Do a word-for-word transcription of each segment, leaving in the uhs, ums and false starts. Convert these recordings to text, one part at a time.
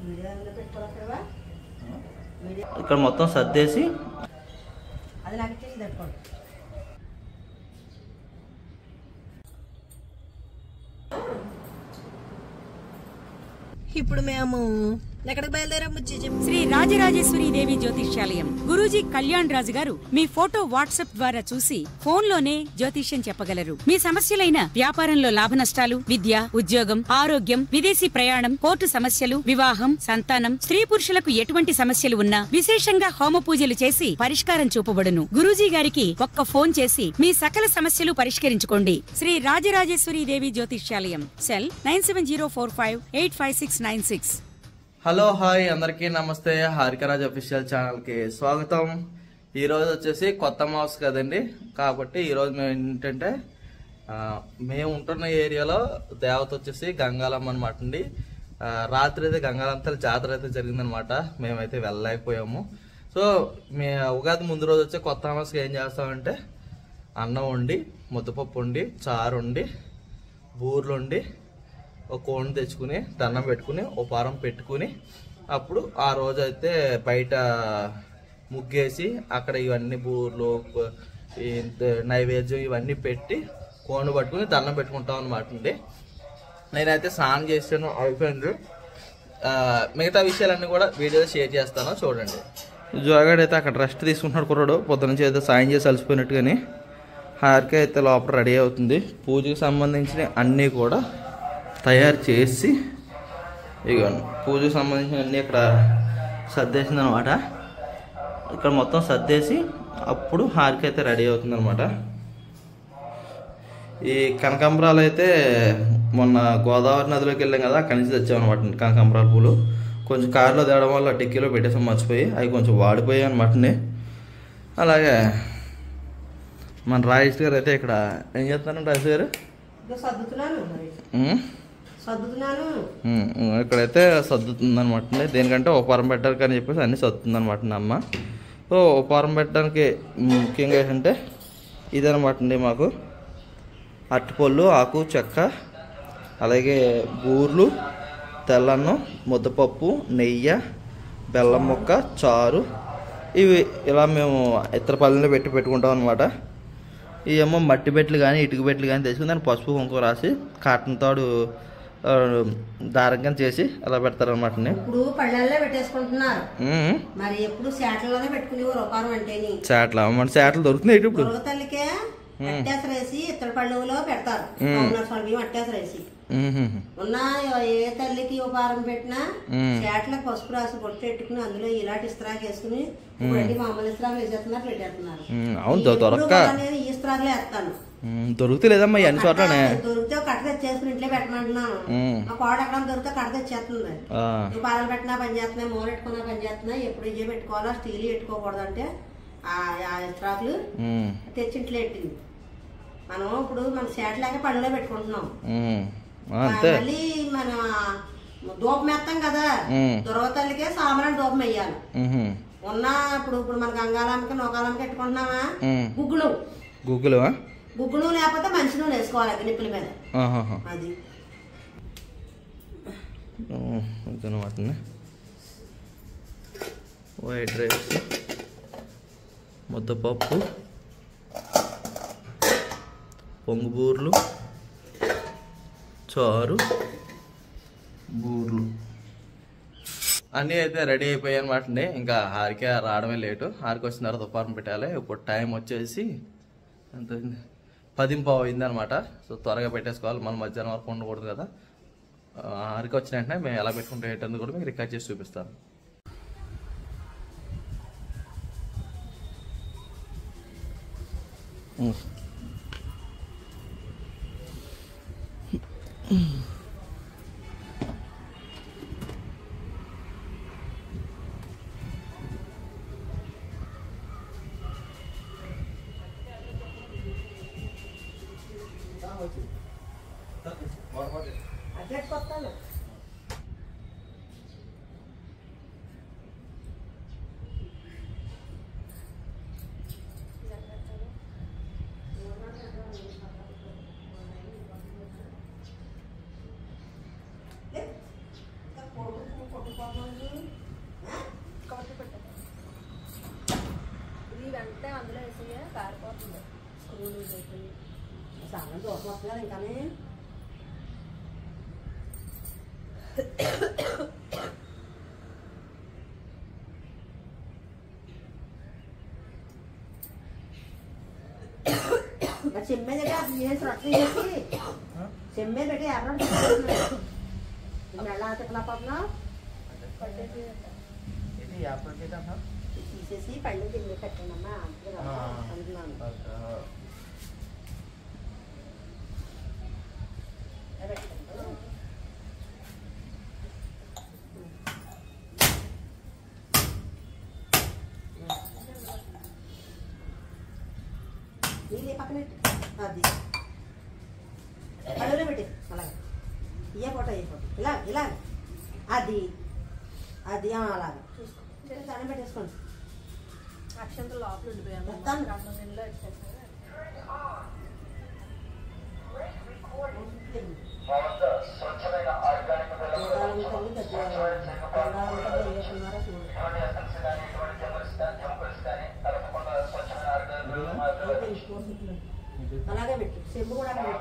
ఇక్కడ మొత్తం సర్దేసి ఇప్పుడు మేము ఎక్కడికి బయలుదేరాము? శ్రీ రాజరాజేశ్వరి దేవి జ్యోతిష్యాలయం గురూజీ కళ్యాణ్ రాజు గారు మీ ఫోటో వాట్సాప్ ద్వారా చూసి ఫోన్ లోనే జ్యోతిష్యం చెప్పగలరు. మీ సమస్యలైన వ్యాపారంలో లాభ నష్టాలు, విద్య, ఉద్యోగం, ఆరోగ్యం, విదేశీ ప్రయాణం, కోర్టు సమస్యలు, వివాహం, సంతానం, స్త్రీ పురుషులకు ఎటువంటి సమస్యలు ఉన్నా విశేషంగా హోమ పూజలు చేసి పరిష్కారం చూపబడును. గురూజీ గారికి ఒక్క ఫోన్ చేసి మీ సకల సమస్యలు పరిష్కరించుకోండి. శ్రీ రాజరాజేశ్వరి దేవి జ్యోతిష్యాలయం, cell nine seven zero four five eight five six nine six. Hello hi అందరికీ నమస్తే. హారికరాజ్ అఫీషియల్ ఛానల్కి స్వాగతం. ఈరోజు వచ్చేసి కొత్త మాస్ కదండి, కాబట్టి ఈరోజు మేము ఏంటంటే మేము ఉంటున్న ఏరియాలో దేవత వచ్చేసి గంగాలమ్మ అనమాట అండి. రాత్రి అయితే గంగాలమ్మ జాతర అయితే జరిగిందనమాట. మేమైతే వెళ్ళలేకపోయాము. సో మే ఉగాది ముందు రోజు వచ్చి కొత్త మాస్కి ఏం చేస్తామంటే అన్నం వండి, ముద్దపప్పు వండి, చారు వండి, బూర్లు వండి, ఒక కోడిని తెచ్చుకుని దండం పెట్టుకుని ఓ పారం పెట్టుకుని అప్పుడు ఆ రోజు అయితే బయట ముగ్గేసి అక్కడ ఇవన్నీ బూర్లు, నైవేద్యం ఇవన్నీ పెట్టి కోడిని పట్టుకుని దండం పెట్టుకుంటాం అనమాట అండి. నేనైతే స్నానం చేసాను, అయిపోయింది. మిగతా విషయాలన్నీ కూడా వీడియోలో షేర్ చేస్తాను, చూడండి. జోగాడు అయితే అక్కడ రెస్ట్ తీసుకుంటున్నాడు కుర్రాడు. పొద్దున నుంచి అయితే సాయం చేసి అలసిపోయినట్టుగాని హారిక అయితే లోపల రెడీ అవుతుంది. పూజకి సంబంధించిన అన్నీ కూడా తయారు చేసి ఇగోండి పూజకు సంబంధించిన అన్నీ ఇక్కడ సర్దేసింది అనమాట. ఇక్కడ మొత్తం సర్దేసి అప్పుడు హారిక అయితే రెడీ అవుతుంది అనమాట. ఈ కనకాంబరాలు అయితే మొన్న గోదావరి నదిలోకి వెళ్ళాం కదా, అక్కడి నుంచి తెచ్చామన్నమాట. కనకాంబరాల పూలు కొంచెం కారులో తేవడం వల్ల టిక్కీలో పెట్టేసాం, మర్చిపోయి అవి కొంచెం వాడిపోయాయి అనమాట. అలాగే మన రాజేష్ గారు అయితే ఇక్కడ ఏం చేస్తున్నారంటే రాజేష్ గారు ఇక్కడైతే సర్దుతుంది అనమాట. దేనికంటే ఉపహారం పెట్టడానికి అని చెప్పేసి అన్నీ సర్దుతుంది అనమాట అమ్మ. సో ఉపహారం పెట్టడానికి ముఖ్యంగా ఏంటంటే ఇదనమాట అండి, మాకు అరటిపళ్ళు, ఆకు, చెక్క, అలాగే బూర్లు, తెల్లన్నం, ముద్దపప్పు, నెయ్యి, బెల్లం ముక్క, చారు, ఇవి ఇలా మేము ఇతర పళ్ళని పెట్టి పెట్టుకుంటాం అనమాట. ఇవేమో మట్టి బెట్లు కానీ ఇటుక బెట్లు కానీ తెచ్చుకుని దాన్ని పసుపు కుంకుమ రాసి కాటన్ తాడు దారంగా చేసి అలా పెడతారనమాట. ఇప్పుడు పళ్ళల్లో పెట్టేసుకుంటున్నారు, మరి ఎప్పుడు శాటల్లోనే పెట్టుకునేవారు ఉపహారం అంటే. శాటలు మన శాటలు దొరుకుతున్నాయి ఇప్పుడు. తల్లికే అట్టేసరేసి ఇతర పళ్ళులో పెడతారు, అట్టేసరేసి ఉన్న ఏ తల్లికి ఉపహారం పెట్టినా శాటలకు పసుపు రాసి పొట్టు పెట్టుకుని అందులో ఇలాంటి ఇస్త్రాకు వేసుకుని మామూలు ఇస్త్రాకులు వేసేస్తున్నారు, పెట్టేస్తున్నారు. ఈ ఇస్త్రాకులు వేస్తాను. దొరుకుతలేదమ్మా అన్ని చోట్లనే. దొరికితే కట్ట తెచ్చేసుకుని ఇంట్లో పెట్టమంటున్నాను. మా కోడ ఎక్కడ దొరికితే కట్ట తెచ్చేస్తుంది. నువ్వు పాలలు పెట్టినా పని చేస్తున్నాయి, మూల పెట్టుకున్నా పని చేస్తున్నాయి. ఎప్పుడు ఇవే పెట్టుకోవాలా, స్టీల్ పెట్టుకోకూడదు అంటే ఆ ఇస్త్రాకులు తెచ్చి ఇంట్లో పెట్టింది. మనం ఇప్పుడు మన శాటలాగే పళ్ళలో పెట్టుకుంటున్నాం. మళ్ళీ మన దూపం వేస్తాం కదా, దుర్వతల్లికే సాంబ్రాణి దూపం వేయాలి. ఉన్న ఇప్పుడు ఇప్పుడు మన గంగాలమ్మకి నూకాలమ్మకి పెట్టుకుంటున్నామా గుగ్గులు గుగ్గులు గుగ్గులు లేకపోతే మంచి నూనె వేసుకోవాలి అగ్నిప్పుల మీద. అది వైట్ రైస్, ముద్దపప్పు, పొంగుబూర్లు, చారు, బూర్లు అన్నీ అయితే రెడీ అయిపోయాయి అనమాట అండి. ఇంకా హారిక రావడమే లేటు. హారిక వచ్చిన తర్వాత ఉపహారం పెట్టాలి. ఇప్పుడు టైం వచ్చేసి ఎంత అయింది, పదింపావు అయింది అనమాట. సో త్వరగా పెట్టేసుకోవాలి, మనం మధ్యాహ్నం వరకు ఉండకూడదు కదా. హారిక వచ్చిన వెంటనే మేము ఎలా పెట్టుకుంటే ఏంటందుకు కూడా మీకు రికార్డ్ చేసి చూపిస్తాను. ఇది వెంటనే అందులో వేసి కారిపోతుంది స్క్రూ లూజ్ అయిపోయి చాలా దూరం వస్తుంది ఇంకానే చెమ్మే దగ్గర రొట్టె చేసి చెమ్మే పెట్టి ఎర్ర మెళ్ళ తిప్పలా పోతున్నా తీసేసి పళ్ళు తిరిగి పెట్టండమ్మా అంటున్నాను నీళ్ళు పక్కన అది పళ్ళలో పెట్టి అలాగే ఇయ్య ఫోటో ఇయ్య ఫోటో ఇలా ఇలా అది అది అలాగే చూసుకో దండం పెట్టేసుకోండి అక్షంత లోపల ఉండిపోయాము అలాగే పెట్టి చెంబు కూడా పెట్టి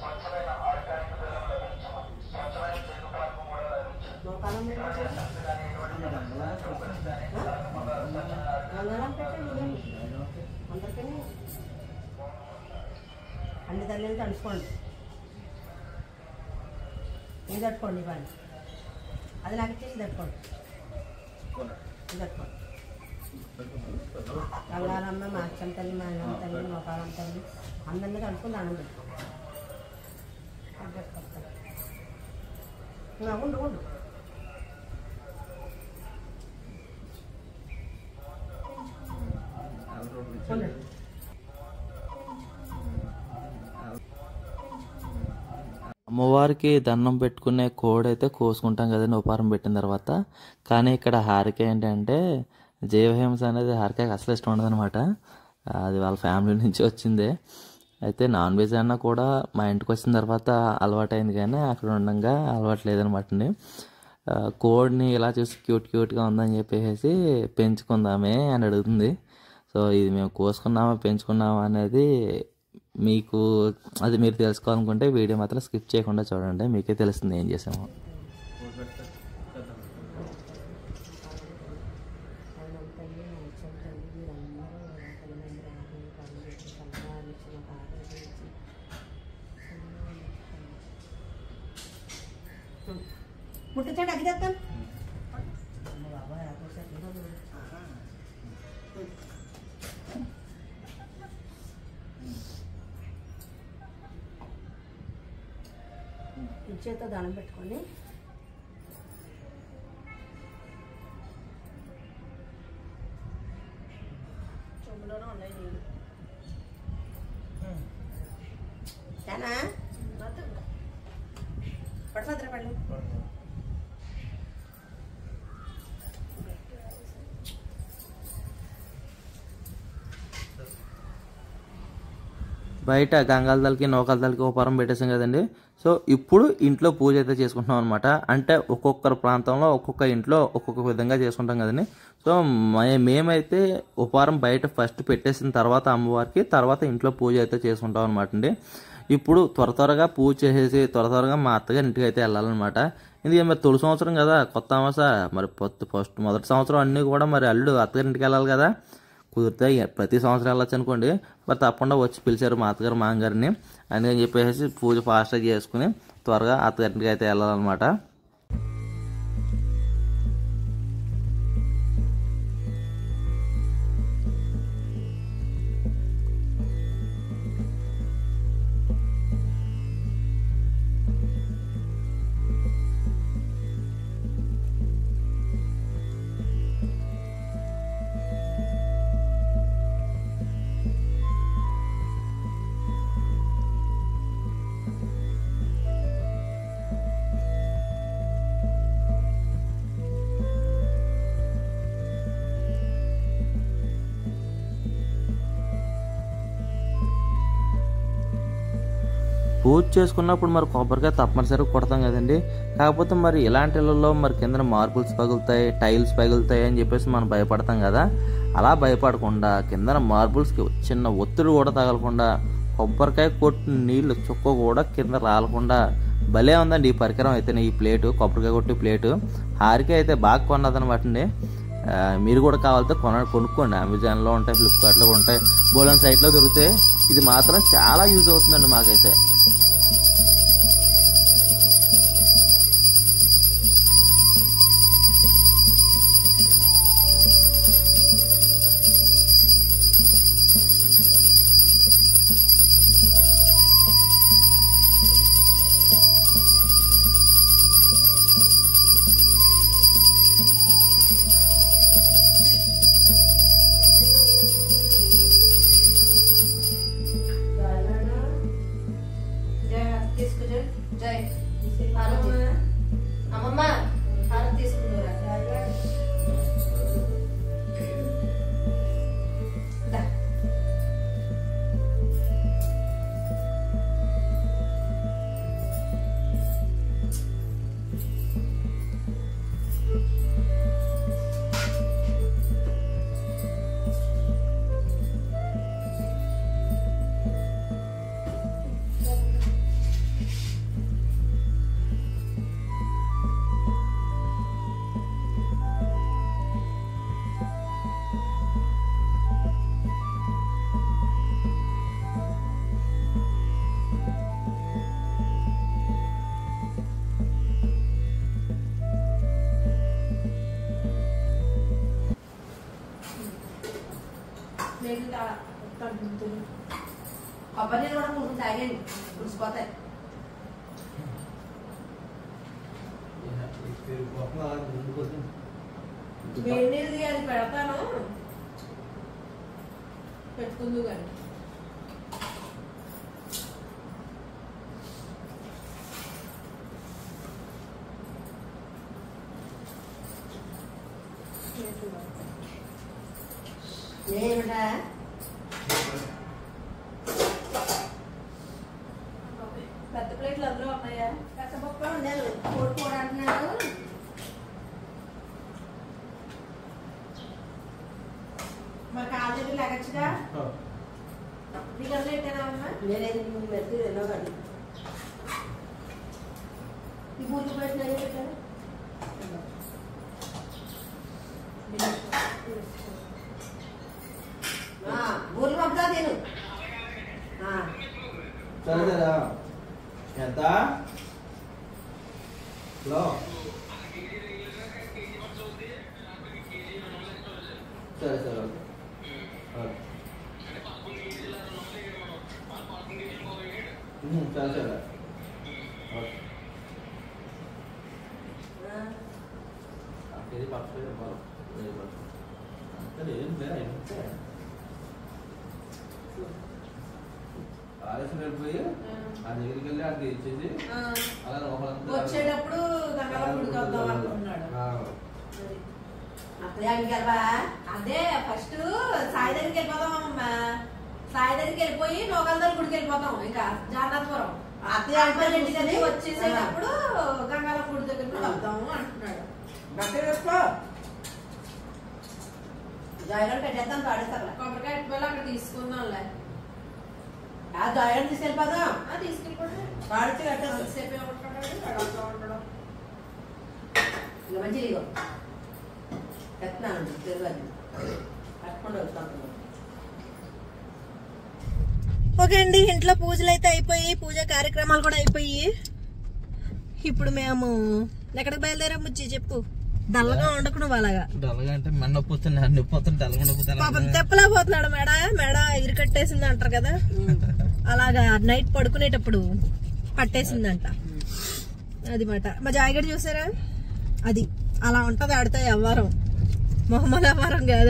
మోకాలం అందరికీ అన్ని తల్లిని తడుచుకోండి ఇది తట్టుకోండి ఇవ్వండి అది నాకు ఇచ్చేసి తట్టుకోండి ఇది తట్టుకోండి రంగారమ్మ మా అచ్చం తల్లి మా అన్నం తల్లి మోకాలం తల్లి అందరినీ కలుపుకుని దండం పెట్టుకోండి ఉండు ఉండు అమ్మవారికి దండం పెట్టుకునే కోడ్ అయితే కోసుకుంటాం కదండి ఉపహారం పెట్టిన తర్వాత. కానీ ఇక్కడ హారిక ఏంటంటే జీవహింస అనేది హారికకి అసలు ఇష్టం ఉండదు అనమాట. అది వాళ్ళ ఫ్యామిలీ నుంచి వచ్చిందే. అయితే నాన్ వెజ్ అన్నా కూడా మా ఇంటికి వచ్చిన తర్వాత అలవాటైంది, కానీ అక్కడ ఉండగా అలవాటు లేదనమాట అండి. కోడ్ని ఇలా చూసి క్యూట్ క్యూట్గా ఉందని చెప్పేసి పెంచుకుందామే అని అడుగుతుంది. సో ఇది మేము కోసుకున్నామా పెంచుకున్నామా అనేది మీకు అది మీరు తెలుసుకోవాలనుకుంటే వీడియో మాత్రం స్కిప్ చేయకుండా చూడండి, మీకే తెలుస్తుంది ఏం చేసామో. ముట్టించండి అగ్గి తెస్తాను. చేతితో దానం పెట్టుకోండి. చెంబులోనే ఉన్నాయి నీళ్ళు. చాలా పడుతుంది పళ్ళు. బయట గంగాలదలకి నౌకలదలకి ఉపహారం పెట్టేసాం కదండి. సో ఇప్పుడు ఇంట్లో పూజ అయితే చేసుకుంటున్నాం అనమాట. అంటే ఒక్కొక్కరు ప్రాంతంలో ఒక్కొక్క ఇంట్లో ఒక్కొక్క విధంగా చేసుకుంటాం కదండి. సో మేమైతే ఉపహారం బయట ఫస్ట్ పెట్టేసిన తర్వాత అమ్మవారికి, తర్వాత ఇంట్లో పూజ అయితే చేసుకుంటాం అనమాట అండి. ఇప్పుడు త్వర త్వరగా పూజ చేసేసి త్వర త్వరగా మా అత్తగారి ఇంటికి అయితే వెళ్ళాలన్నమాట. ఎందుకంటే మరి తొలి సంవత్సరం కదా, కొత్త అమాస, మరి ఫస్ట్ మొదటి సంవత్సరం అన్నీ కూడా మరి అల్లుడు అత్తగారి ఇంటికి వెళ్ళాలి కదా. కుదిరితే ప్రతి సంవత్సరం వెళ్ళొచ్చు అనుకోండి, మరి తప్పకుండా వచ్చి పిలిచారు మా అత్తగారు మామగారిని. అందుకని చెప్పేసి పూజ ఫాస్ట్గా చేసుకుని త్వరగా అత్తగారింటికి అయితే వెళ్ళాలన్నమాట. పూజ చేసుకున్నప్పుడు మరి కొబ్బరికాయ తప్పనిసరిగా కొడతాం కదండి. కాకపోతే మరి ఇలాంటి ఇళ్ళల్లో మరి కింద మార్బుల్స్ పగులుతాయి, టైల్స్ పగులుతాయి అని చెప్పేసి మనం భయపడతాం కదా. అలా భయపడకుండా కింద మార్బుల్స్కి చిన్న ఒత్తిడి కూడా తగలకుండా కొబ్బరికాయ కొట్టిన నీళ్ళు చుక్క కూడా కింద రాలకుండా భలే ఉందండి ఈ పరికరం అయితే. ఈ ప్లేటు కొబ్బరికాయ కొట్టి ప్లేటు హారిక అయితే బాగా కొన్నదనమాట అండి. మీరు కూడా కావాలితే కొన కొనుక్కోండి. అమెజాన్లో ఉంటాయి, ఫ్లిప్కార్ట్లో ఉంటాయి, బోలన్ సైట్లో దొరుకుతాయి. ఇది మాత్రం చాలా యూజ్ అవుతుందండి మాకైతే. అమ్మమ్మ హారతి తీసుకుంటారా? కొబ్బరి నీళ్ళు కూడా కొంచెం తాగండి, పుడిసిపోతాయి. వేడి నీళ్ళు అది పెడతాను, పెట్టుకుందు కానీ. ఏమిటా పెద్ద ప్లేట్లు అందులో ఉన్నాయా? పెద్ద పప్పు ఉండాలి, కోడుకోడు అంటున్నారు. మరి కాళ్ళ దగ్గర లేగచ్చుగా. నీకు అందులో ఎట్టానా అమ్మా? నేనేది ముందు పెడితే ఎన్నో కానీ ఈ పూర్తి పెట్టిన పెట్టాను. బూర్లు పంపుతా నేను. సరేరా ఎంత సరే సరే సరే సరే ఇది పక్కన అంతే ఏం లేదా ఆలస్యం వెళ్ళిపోయి ఆ దగ్గరికి వెళ్ళి అది ఇచ్చేసి అలా వచ్చేటప్పుడు అదే ఫస్ట్ సాయి దగ్గరికి వెళ్ళిపోతాం అమ్మ. సాయి దగ్గరికి వెళ్ళిపోయి నోగల్దల్ గుడికి వెళ్ళిపోతాం. ఇంకా జానాథపురం అత్తయ్య వచ్చేసేటప్పుడు గంగాల గుడి దగ్గరికి వెళ్తాము అంటున్నాడు. జాయిలో పెట్టేద్దాం, పాడేస్తారు. కొబ్బరికాయ ఎట్టుకోవాలి, అక్కడ తీసుకుందాంలే. ఆ జాయిలో తీసుకెళ్ళిపోదాం. తీసుకెళ్ళిపోతే పాడితే కట్టాలి. సేపే ఉంటాడు, అడవుతా ఉంటాడు. ఇంకా మంచిగా ఇగో కట్టినాను తెలియదు, కట్టుకుంటూ వస్తాను. ఓకే అండి, ఇంట్లో పూజలు అయితే అయిపోయి, పూజ కార్యక్రమాలు కూడా అయిపోయి, ఇప్పుడు మేము ఎక్కడికి బయలుదేరాం? బుజ్జి చెప్పు. డల్లగా ఉండకుండా అలాగా డల్లగా అంటే మెడ నొప్పి వస్తుంది, నొప్పి వస్తుంది, డల్లగా పాపం తెప్పలా పోతున్నాడు. మెడ మెడ ఇరుకట్టేసింది అంటారు కదా, అలాగా నైట్ పడుకునేటప్పుడు పట్టేసిందంట. అది మాట. మా జాయిగడ్ చూసారా, అది అలా ఉంటది. ఆడితే వ్యవహారం మొహమ్మద్ వ్యవహారం కాదు.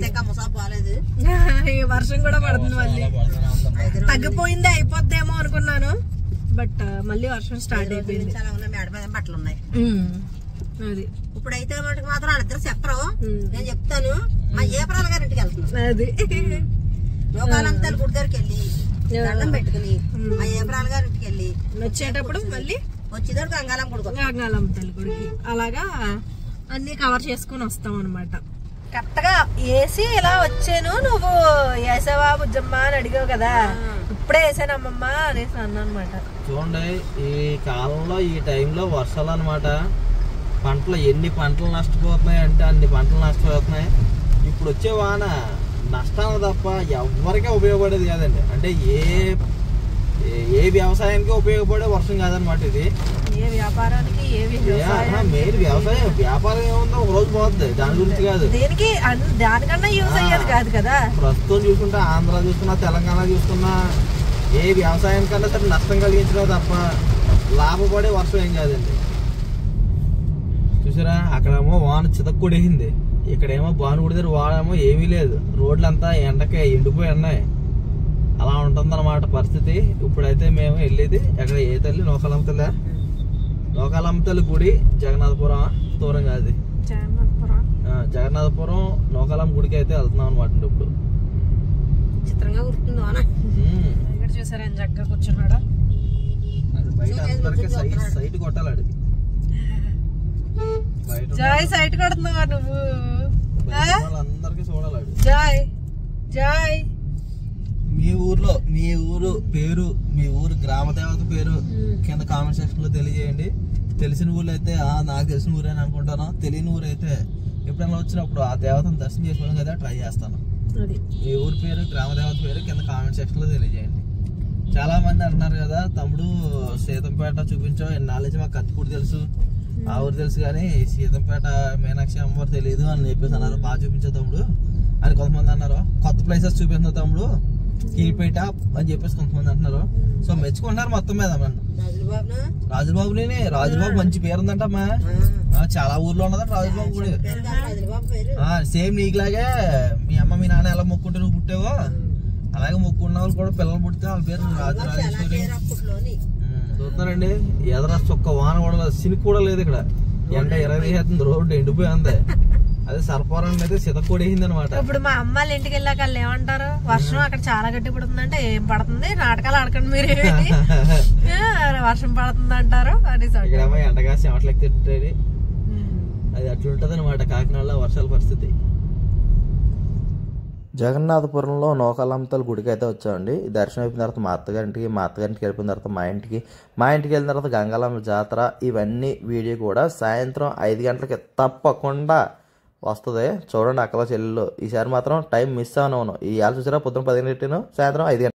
వర్షం కూడా పడుతుంది, మళ్ళీ తగ్గిపోయింది, అయిపోద్దేమో అనుకున్నాను. బట్ మళ్ళీ వర్షం స్టార్ట్ అయిపోయింది. బట్టలు ఉన్నాయి. అది ఇప్పుడైతే మటుకు మాత్రం వాళ్ళిద్దరు చెప్పరు, నేను చెప్తాను. మా ఏ ప్రాణ గారి ఇంటికి వెళ్తున్నాను. అది లోకాలంతా గుడి దగ్గరికి వెళ్ళి దండం పెట్టుకుని మా ఏప్రాల్ గారి ఇంటికి వెళ్ళి వచ్చేటప్పుడు మళ్ళీ వచ్చేదాడు గంగాలం గుడికి గంగాలం తల్లి గుడికి అలాగా అన్ని కవర్ చేసుకుని వస్తాం అనమాట. కరెక్ట్ గా వేసి ఇలా వచ్చాను, నువ్వు వేసావా బుజ్జమ్మ అని అడిగావు కదా, ఇప్పుడే వేసాను అమ్మమ్మ అనేసి అన్నా అనమాట. చూడండి ఈ కాలంలో ఈ టైంలో వర్షాలు అనమాట, పంటలు ఎన్ని పంటలు నష్టపోతున్నాయి అంటే అన్ని పంటలు నష్టపోతున్నాయి. ఇప్పుడు వచ్చే వాన నష్టాలు తప్ప ఎవరికే ఉపయోగపడేది కాదండి. అంటే ఏ ఏ వ్యవసాయానికి ఉపయోగపడే వర్షం కాదనమాట ఇది. ఏ వ్యాపారానికి మెయిన్ వ్యవసాయం వ్యాపారం ఏముందో ఒక రోజు పోతుంది, దాని గురించి కాదు. దేనికి దానికన్నా యూజ్ అయ్యేది కాదు కదా. ప్రస్తుతం చూసుకుంటే ఆంధ్ర చూసుకున్నా తెలంగాణ చూసుకున్నా ఏ వ్యవసాయానికన్నా సరే నష్టం కలిగించడం తప్ప లాభపడే వర్షం ఏం కాదండి. చూసారా అక్కడేమో వాన చితక్కుడేసింది, ఇక్కడేమో బాను కుడితే వాడేమో ఏమీ లేదు, రోడ్లంతా ఎండకే ఎండిపోయి ఉన్నాయి. అలా ఉంటుందన్నమాట పరిస్థితి. ఇప్పుడైతే మేము వెళ్ళేది ఎక్కడ ఏ తల్లి నోకాలమ్మ తల్లి నోకాలమ్మ తల్లి గుడి జగన్నాథపురం దూరం కాదు, జగన్నాథపురం నోకాలమ్మ గుడికి అయితే వెళ్తున్నాం అనమాట. ఇప్పుడు చిత్రంగా గుర్తుంది వాన. చూసారా చక్కగా కూర్చున్నాడు, అది బయట అందరికీ సైట్ సైట్ కొట్టాలి. జాయ్ సైట్ కొడుతున్నావా నువ్వు? అందరికి చూడాలి. జాయ్ జాయ్ మీ ఊర్లో మీ ఊరు పేరు, మీ ఊరు గ్రామ దేవత పేరు కింద కామెంట్ సెక్షన్ లో తెలియజేయండి. తెలిసిన ఊర్లో అయితే నాకు తెలిసిన ఊరే అని అనుకుంటాను, తెలియని ఊరు అయితే ఎప్పుడైనా వచ్చినప్పుడు ఆ దేవతను దర్శనం చేసుకోవడం కదా ట్రై చేస్తాను. మీ ఊరు పేరు గ్రామ దేవత పేరు కింద కామెంట్ సెక్షన్ లో తెలియజేయండి. చాలా మంది అంటున్నారు కదా తమ్ముడు సీతంపేట చూపించావు, ఎన్నాళ్ళు మాకు కత్తిపూడి తెలుసు ఆ ఊరు తెలుసు కానీ సీతంపేట మీనాక్షి అమ్మవారు తెలియదు అని చెప్పేసి అన్నారు. బాగా చూపించే తమ్ముడు అని కొంతమంది అన్నారు. కొత్త ప్లేసెస్ చూపిస్తున్న తమ్ముడు కీపేట అని చెప్పేసి కొంతమంది అంటున్నారు. సో మెచ్చుకుంటున్నారు మొత్తం మీద రాజుబాబుని. రాజుబాబు మంచి పేరు ఉందంటమ్మా, చాలా ఊర్లో ఉన్నదంట రాజుబాబు గుడి. సేమ్ నీకులాగే మీ అమ్మ మీ నాన్న ఎలా మొక్కుంటే నువ్వు పుట్టావో అలాగే మొక్కున్న వాళ్ళు కూడా పిల్లలు పుట్టితే వాళ్ళ పేరు రాజు రాజేశ్వరి. చూస్తున్నారండి ఎదర చొక్క వాన కూడా సినికి కూడా లేదు ఇక్కడ, ఎండ ఇరవై తీసేస్తుంది, రోడ్డు ఎండిపోయింది. అదే సర్పవరం అయితే సితకూడేసింది అనమాట. ఇప్పుడు మా అమ్మ వాళ్ళ ఇంటికి వెళ్ళాక వాళ్ళు ఏమంటారు, వర్షం అక్కడ చాలా గట్టి పడుతుందంటే ఏం పడుతుంది నాటకాలు ఆడకండి మీరు, వర్షం పడుతుంది అంటారు అని. ఇక్కడేమో ఎండగా చెమటలకి తిట్టేది, అది అట్లుంటది అనమాట కాకినాడలో వర్షాల పరిస్థితి. జగన్నాథపురంలో నోకాలమ్మతల గుడికి అయితే వచ్చామండి. దర్శనం అయిపోయిన తర్వాత మా అత్తగారింటికి, మా అత్తగారింటికి వెళ్ళిపోయిన తర్వాత మా ఇంటికి, మా ఇంటికి వెళ్ళిన తర్వాత గంగాలమ్మ జాతర, ఇవన్నీ వీడియో కూడా సాయంత్రం ఐదు గంటలకి తప్పకుండా వస్తుంది. చూడండి అక్కల చెల్లెలు ఈసారి మాత్రం టైం మిస్ అవను. ఈ ఏళ్ళ చూసారా పొద్దున పదిహేను సాయంత్రం ఐదు గంటలు.